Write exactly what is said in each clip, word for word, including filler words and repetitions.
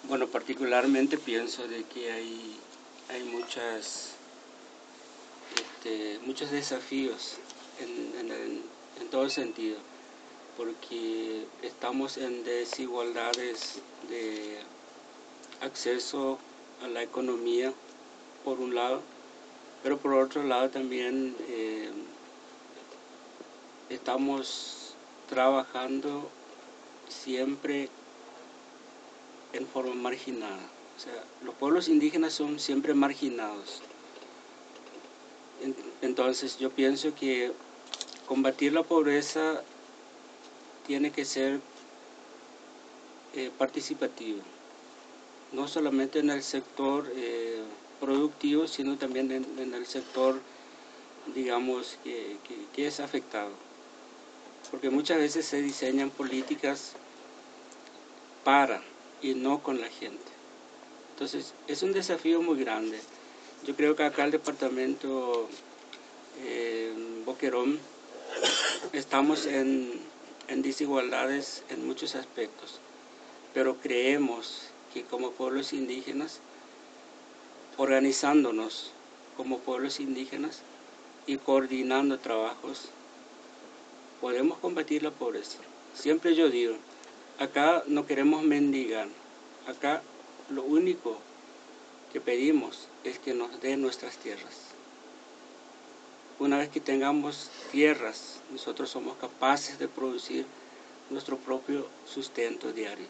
Bueno, particularmente pienso de que hay, hay muchas, este, muchos desafíos en, en, el, en todo sentido, porque estamos en desigualdades de acceso a la economía, por un lado, pero por otro lado también eh, estamos trabajando siempre en forma marginada. O sea, los pueblos indígenas son siempre marginados. Entonces yo pienso que combatir la pobreza tiene que ser eh, participativo, no solamente en el sector eh, productivo, sino también en, en el sector, digamos, que, que, que es afectado. Porque muchas veces se diseñan políticas para y no con la gente. Entonces es un desafío muy grande. Yo creo que acá el departamento eh, Boquerón estamos en, en desigualdades en muchos aspectos, pero creemos que como pueblos indígenas, organizándonos como pueblos indígenas y coordinando trabajos, podemos combatir la pobreza. Siempre yo digo, acá no queremos mendigar, acá lo único que pedimos es que nos den nuestras tierras. Una vez que tengamos tierras, nosotros somos capaces de producir nuestro propio sustento diario.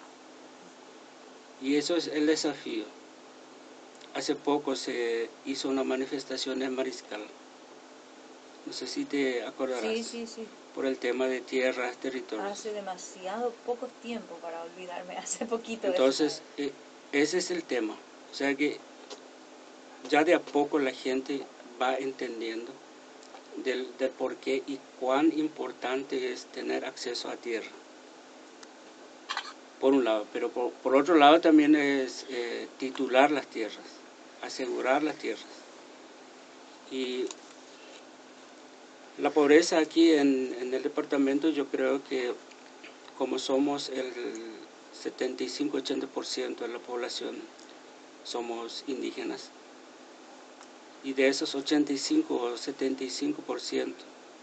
Y eso es el desafío. Hace poco se hizo una manifestación en Mariscal. No sé si te acordarás. Sí, sí, sí. Por el tema de tierras, territorios. Hace demasiado poco tiempo para olvidarme, hace poquito. Entonces, eh, ese es el tema. O sea que ya de a poco la gente va entendiendo del, del por qué y cuán importante es tener acceso a tierra. Por un lado, pero por, por otro lado también es eh, titular las tierras, asegurar las tierras. Y la pobreza aquí en, en el departamento, yo creo que como somos el setenta y cinco a ochenta por ciento de la población, somos indígenas, y de esos ochenta y cinco o setenta y cinco por ciento,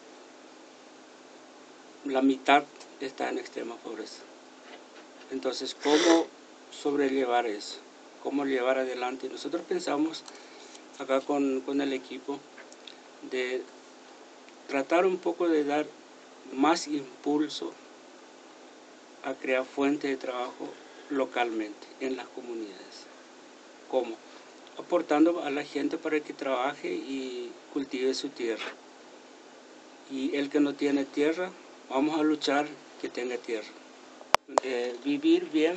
la mitad está en extrema pobreza. Entonces, ¿cómo sobrellevar eso? ¿Cómo llevar adelante? Nosotros pensamos acá con, con el equipo de tratar un poco de dar más impulso a crear fuentes de trabajo localmente en las comunidades. ¿Cómo? Aportando a la gente para que trabaje y cultive su tierra. Y el que no tiene tierra, vamos a luchar que tenga tierra. Eh, vivir bien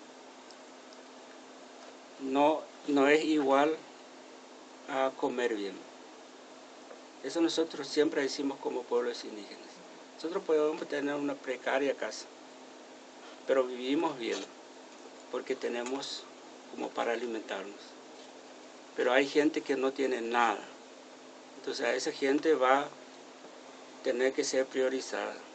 no, no es igual a comer bien. Eso nosotros siempre decimos como pueblos indígenas. Nosotros podemos tener una precaria casa, pero vivimos bien porque tenemos como para alimentarnos. Pero hay gente que no tiene nada. Entonces a esa gente va a tener que ser priorizada.